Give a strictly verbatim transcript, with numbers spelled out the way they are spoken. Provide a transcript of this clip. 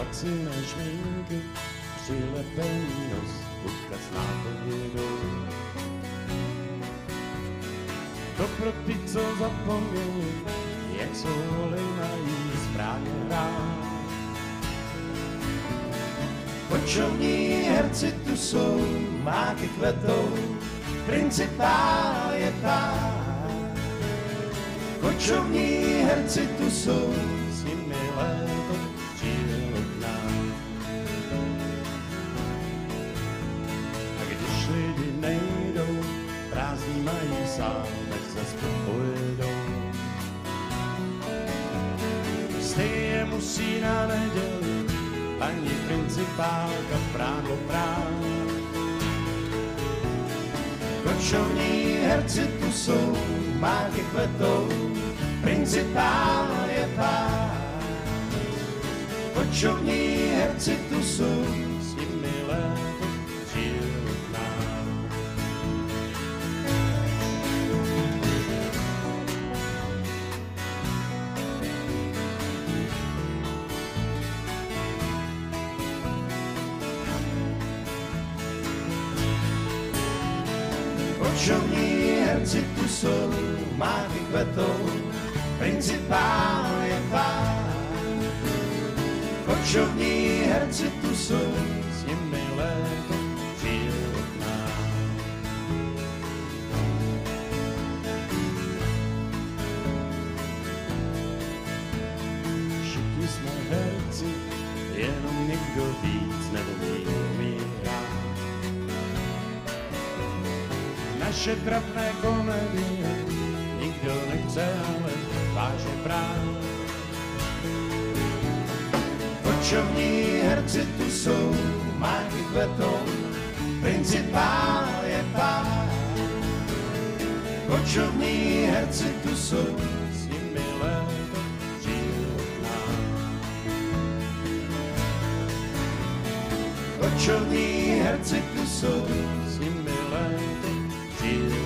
laciné šminky, přilepený nos, budka s nápovědou. To pro ty, co zapomněli, jak jsou holy mají správně hrát. Kočovní herci tu jsou, máky kvetou, principál je pán. Kočovní herci tu jsou, s nimi léto přijelo k nám. A když lidi nejdou, prázdní mají sám, tak zas pojedou. Stejně musí na neděli paní principálka prádlo prát. Kočovní herci tu jsou, máky kvetou, principál je pán. Kočovní herci tu jsou, s nimi léto přijelo k nám. Kočovní herci tu jsou, máky kvetou, principál je pán. Kočovní herci tu jsou, s nimi léto přijelo k nám. Všichni jsme herci, jenom někdo víc neumí umírát. Naše trapné komedie nikdo nechce, ale vážně brát. Kočovní herci tu jsou, máky kvetou, principál je pán. Kočovní herci tu jsou, s nimi léto přijelo k nám. Kočovní herci tu jsou, s nimi léto přijelo.